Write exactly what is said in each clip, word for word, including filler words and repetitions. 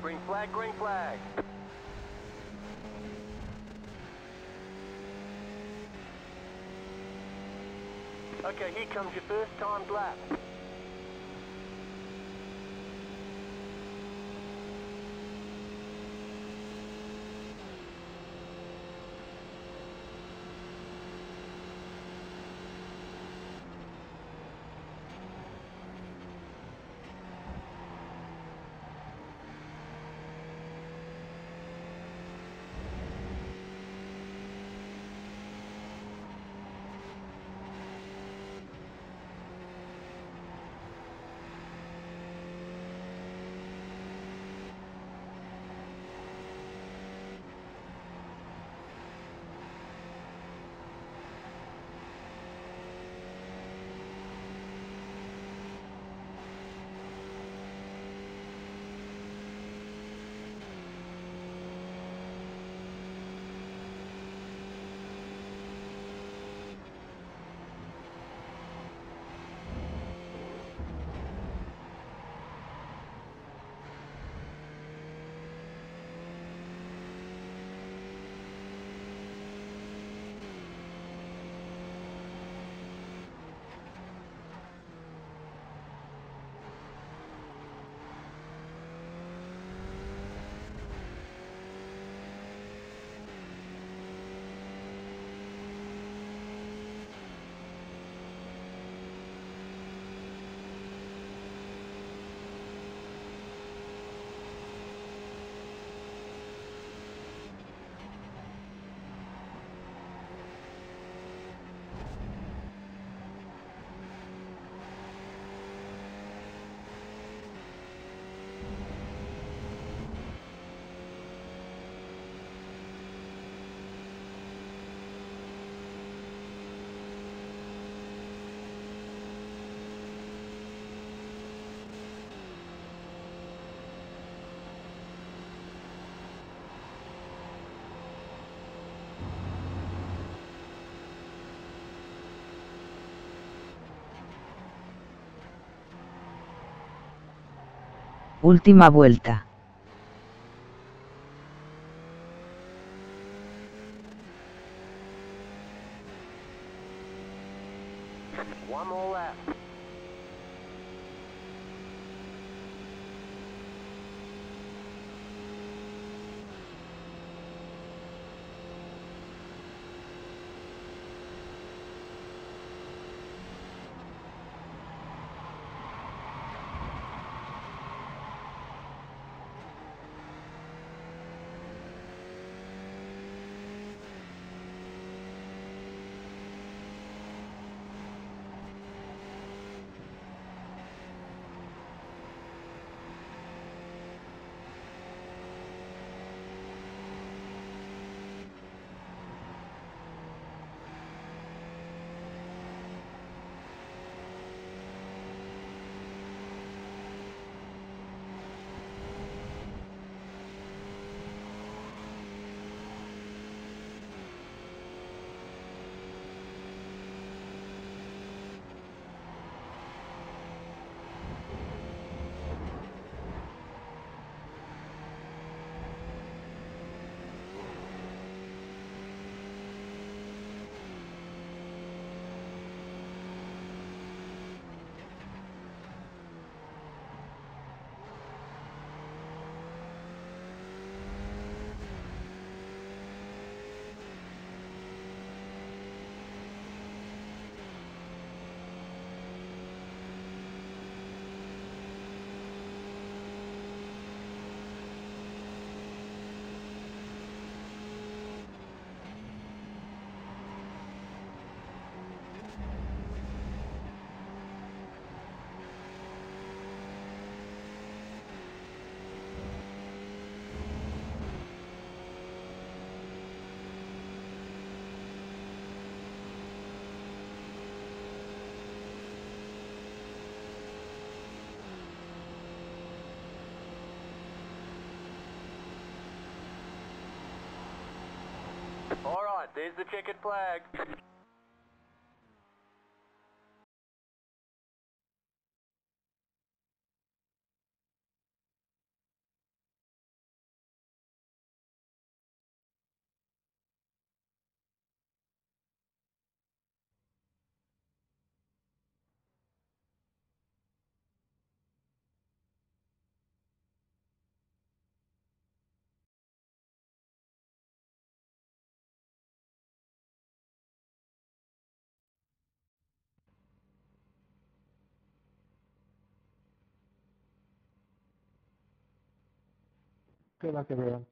Green flag, green flag. Okay, here comes your first timed lap. Última vuelta. One more lap. All right, there's the checkered flag. Good luck, everyone.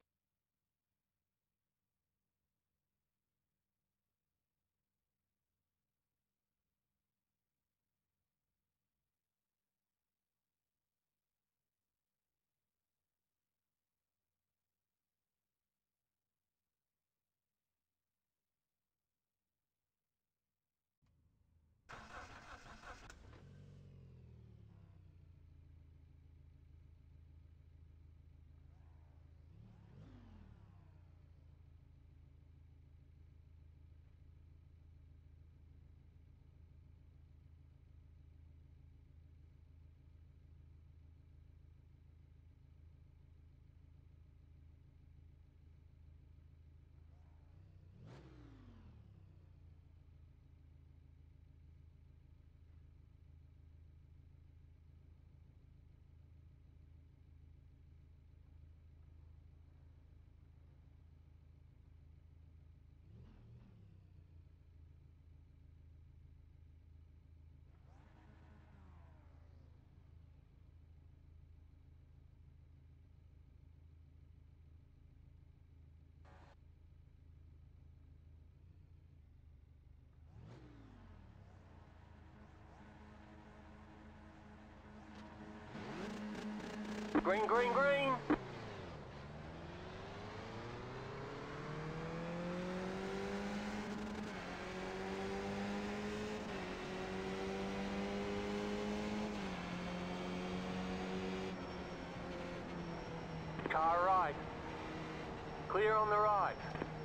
Green, green, green. Car right. Clear on the right.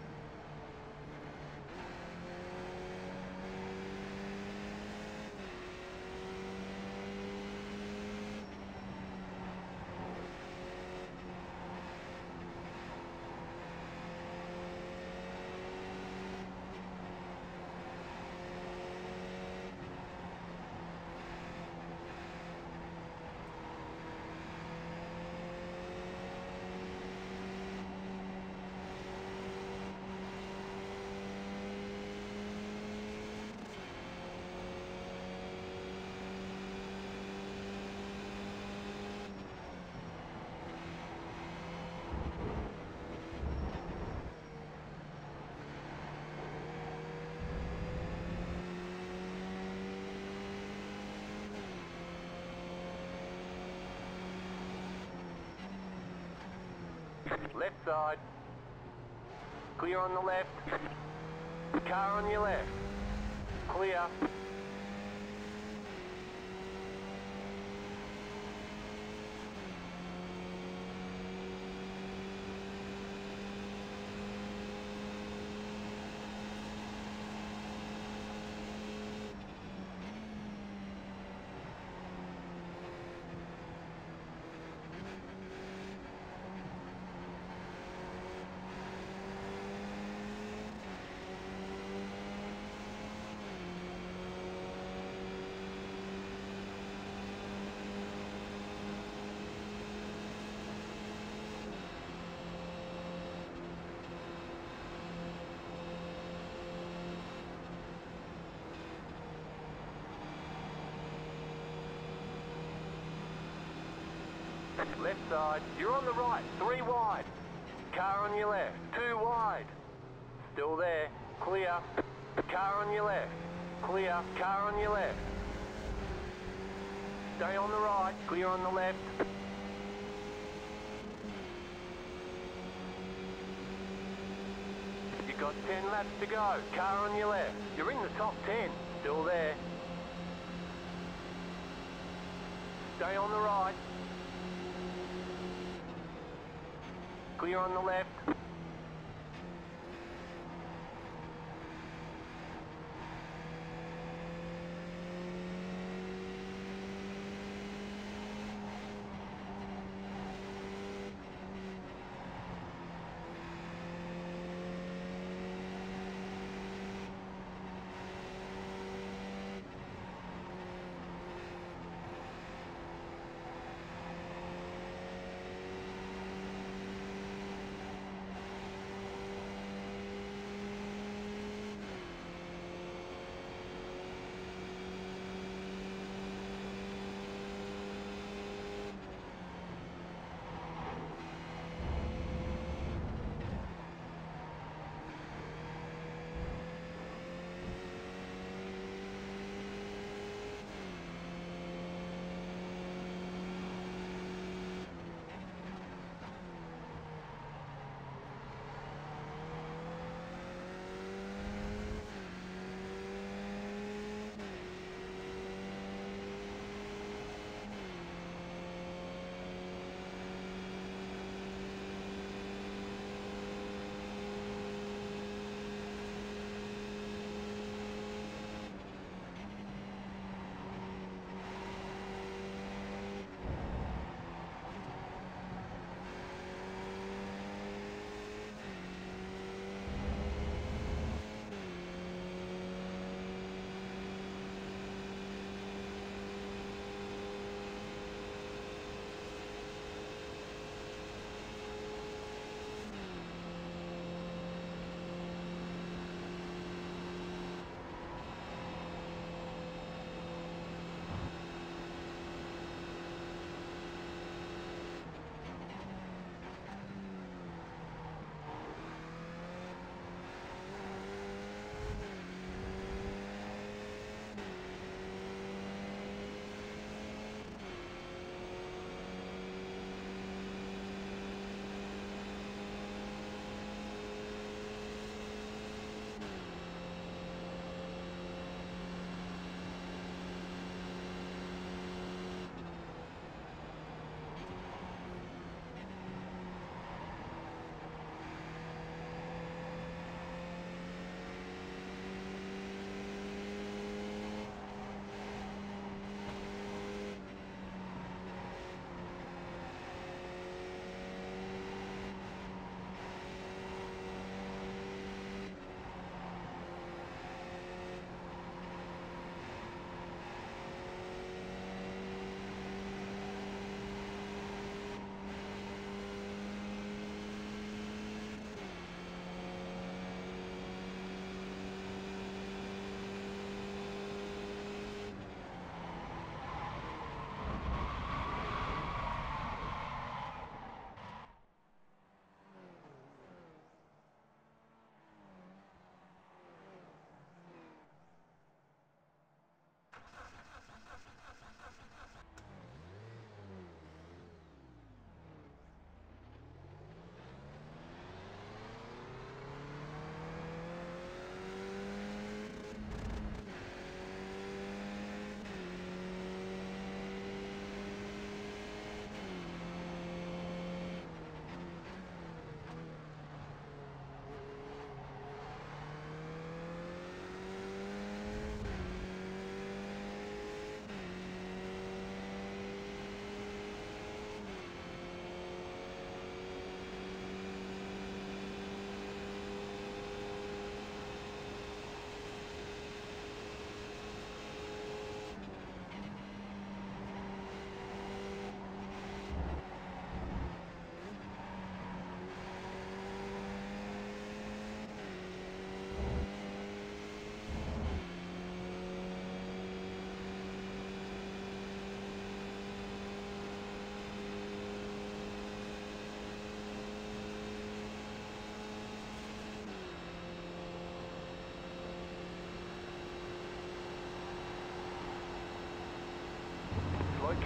Left side. Clear on the left. Car on your left. Clear. Left side. You're on the right. Three wide. Car on your left. Two wide. Still there. Clear. Car on your left. Clear. Car on your left. Stay on the right. Clear on the left. You've got ten laps to go. Car on your left. You're in the top ten. Still there. Stay on the right. Clear on the left.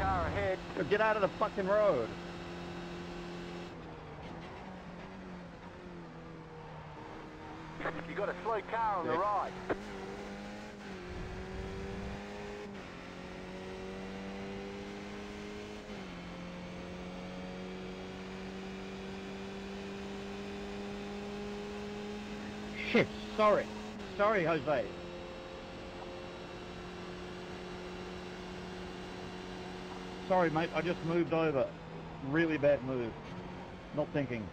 car ahead. Get out of the fucking road. You got a slow car on Yeah. the right. Shit, sorry. Sorry, Jose. Sorry, mate, I just moved over. Really bad move. Not thinking.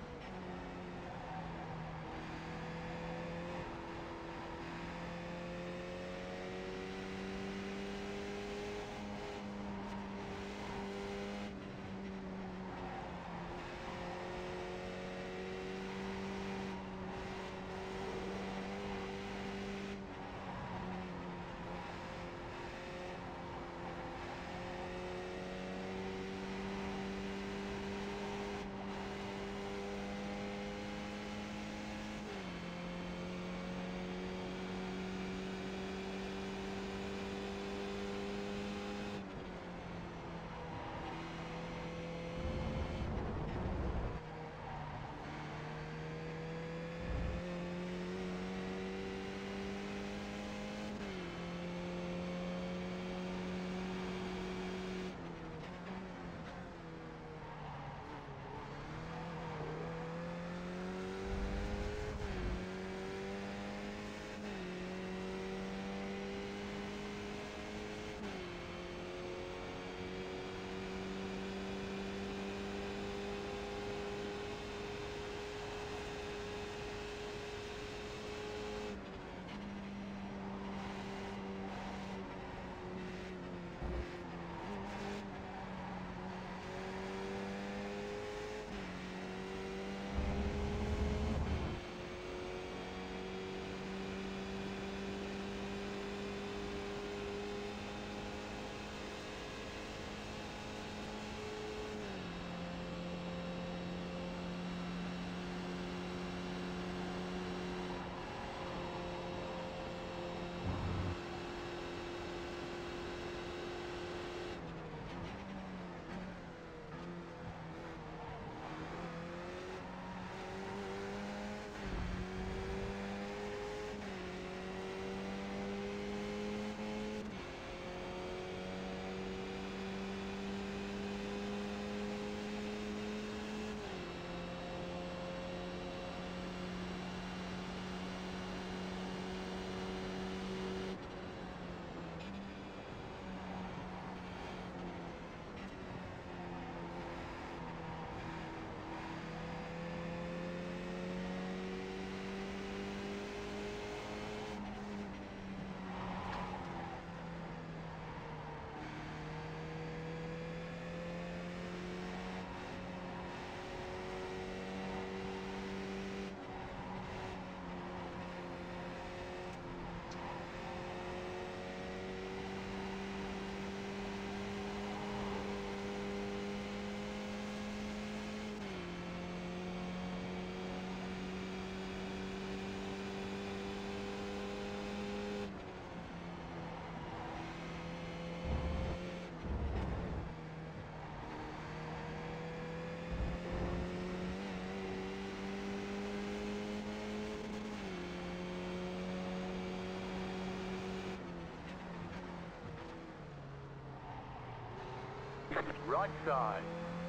Right side.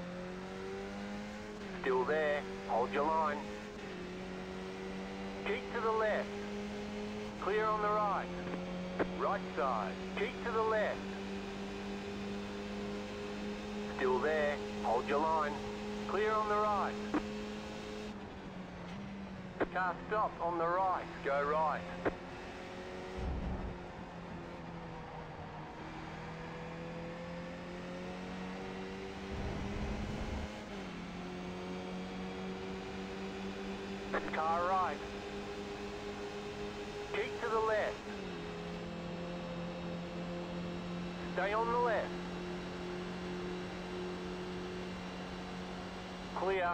Still there. Hold your line. Keep to the left. Clear on the right. Right side. Keep to the left. Still there. Hold your line. Clear on the right. Car stopped on the right. Go right. Car right. Keep to the left. Stay on the left. Clear.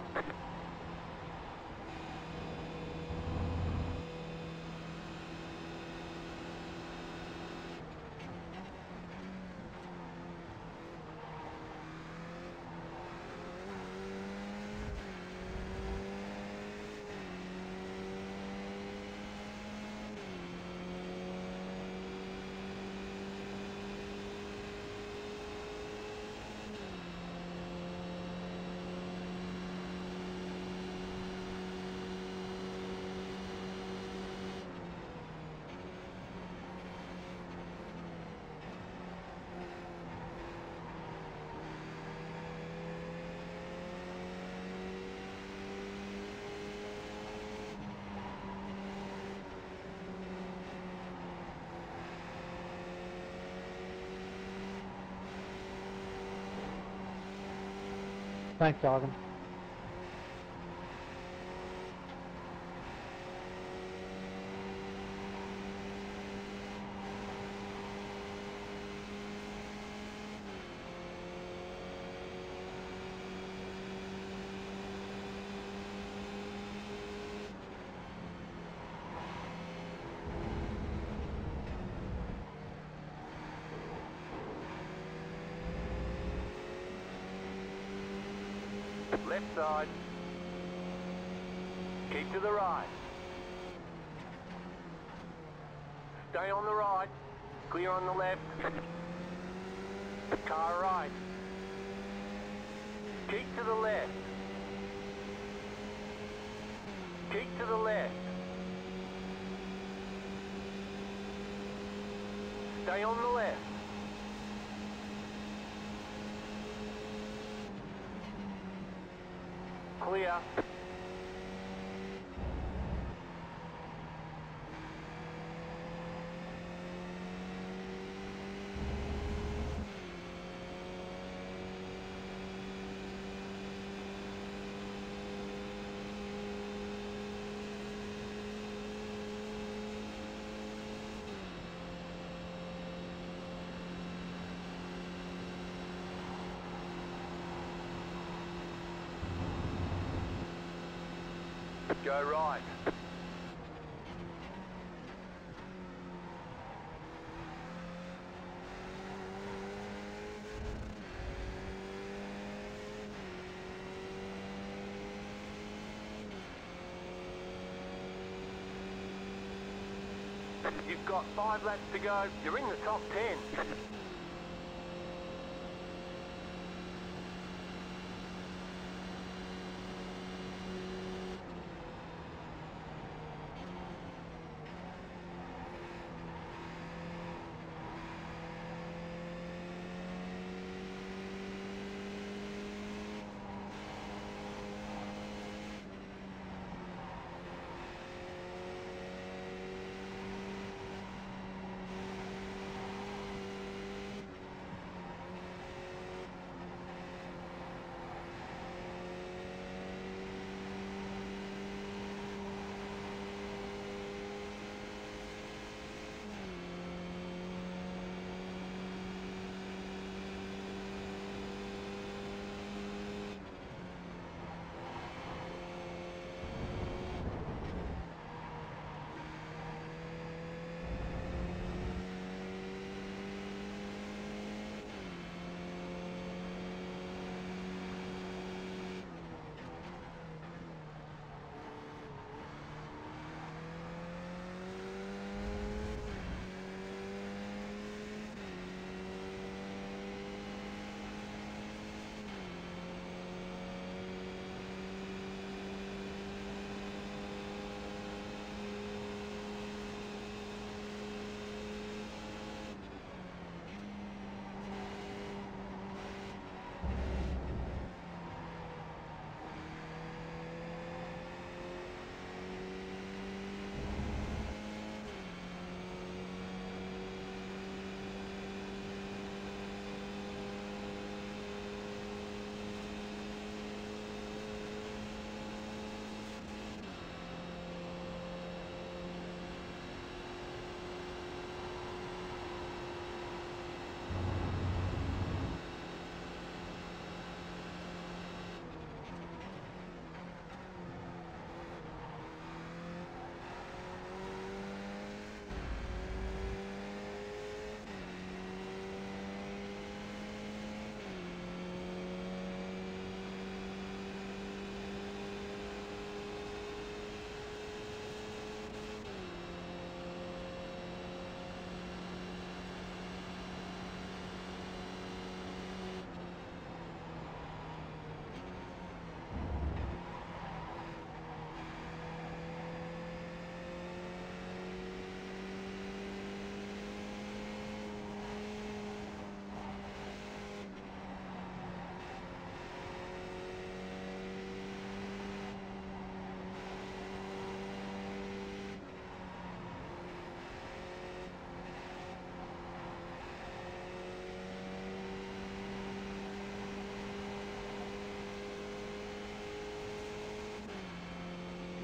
Thanks, Dawson. Left side. Keep to the right. Stay on the right. Clear on the left. Car right. Keep to the left. Keep to the left. Stay on the left. Clear. Go right. You've got five laps to go. You're in the top ten.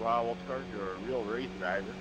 Wow, Oscar, you're a real race driver.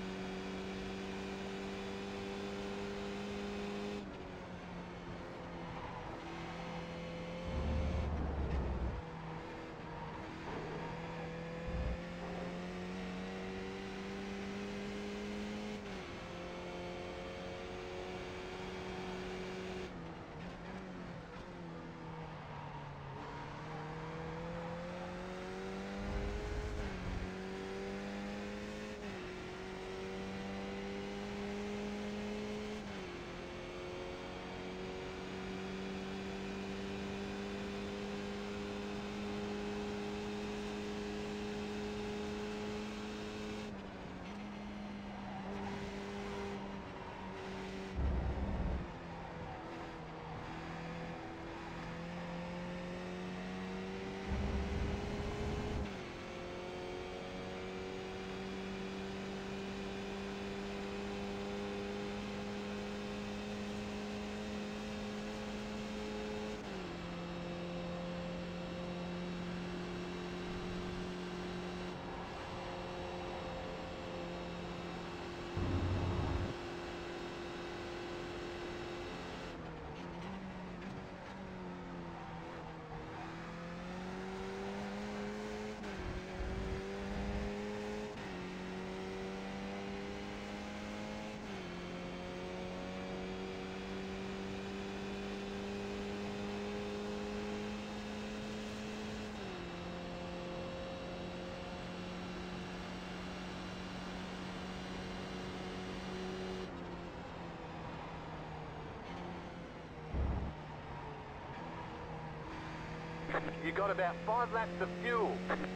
You got about five laps of fuel.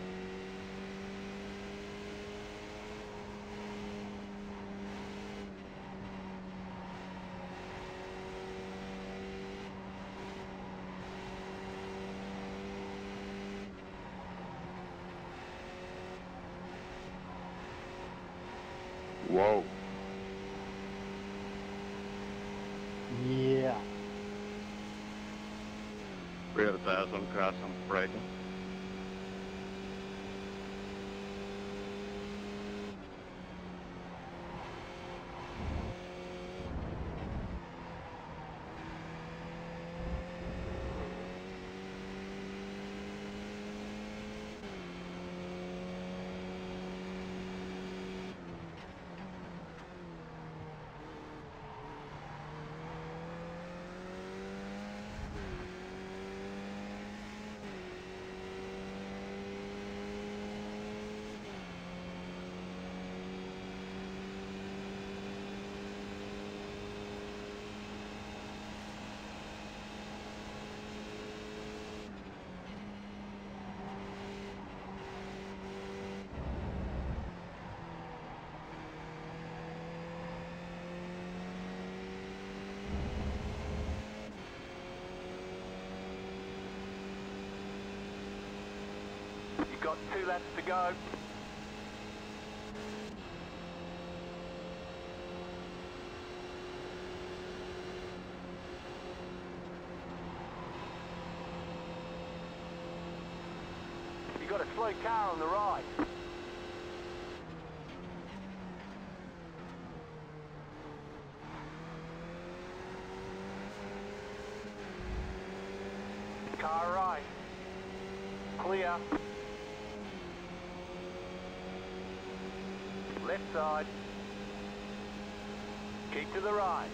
Whoa. Yeah. Real fast on cross on braking. You got two laps to go. You got a slow car on the right. Car right. Clear. Left side. Keep to the right.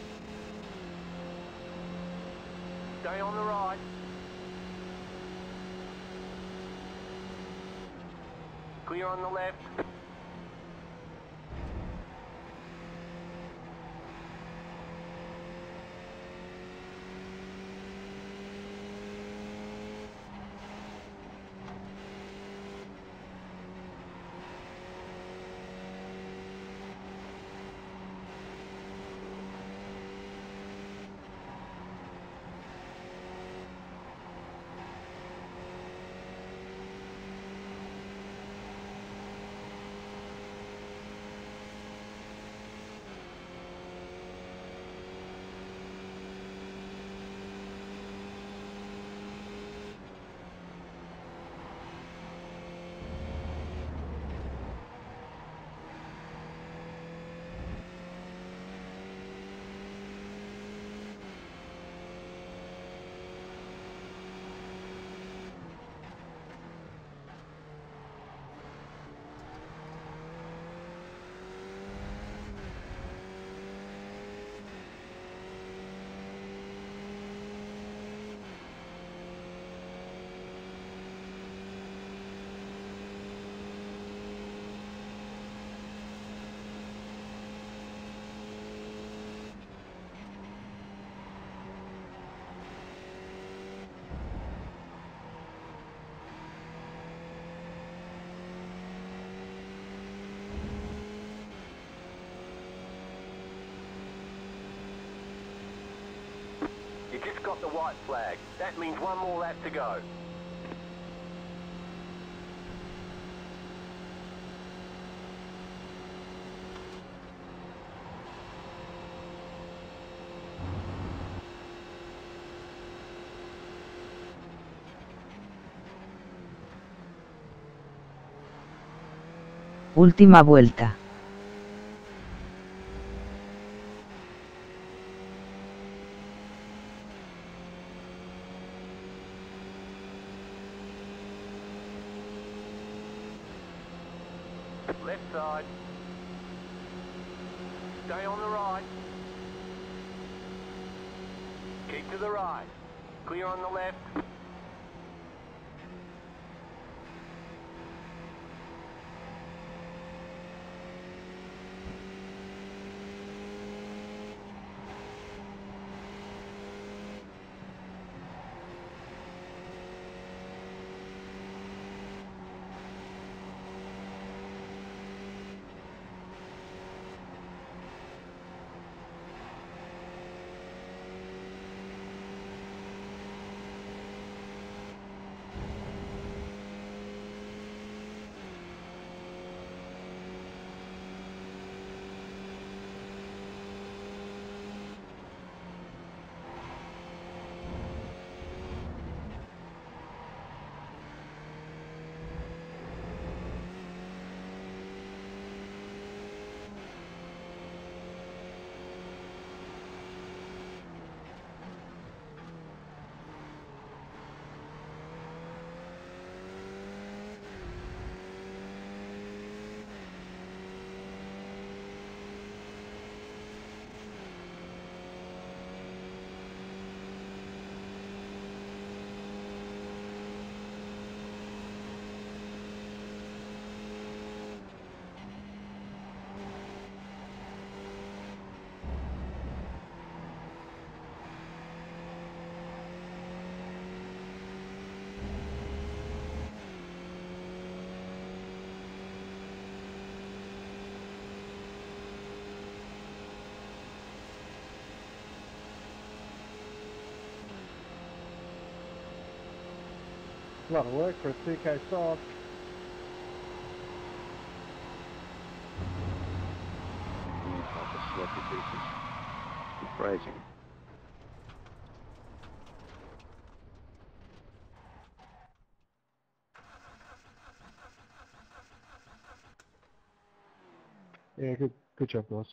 Stay on the right. Clear on the left. the white flag. That means one more lap to go. Última vuelta. Left side. Stay on the right. Keep to the right. Clear on the left. A lot of work for a two K soft. Sweaty pieces. Surprising. Yeah, good, good job, boss.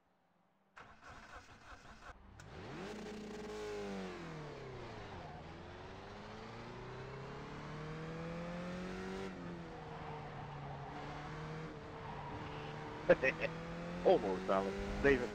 Almost, Alan. David.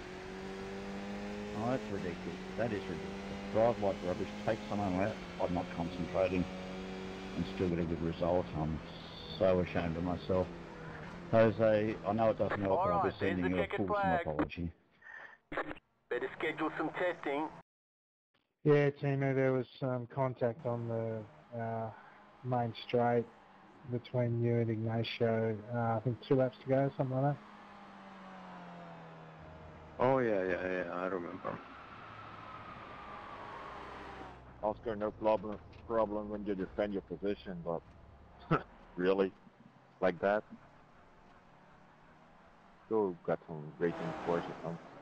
Oh, that's ridiculous. That is ridiculous. Drive like rubbish, take someone out. I'm not concentrating and still get a good result. I'm so ashamed of myself. Jose, I know it doesn't help, All but I'll be right, there's sending the you a checkered fulsome flag. apology. Better schedule some testing. Yeah, Timo, there was some contact on the uh, main straight between you and Ignacio. Uh, I think two laps to go, something like that. Oh, yeah, yeah, yeah, I remember. Oscar, no problem, problem when you defend your position, but really? Like that? Go got some racing courses, huh?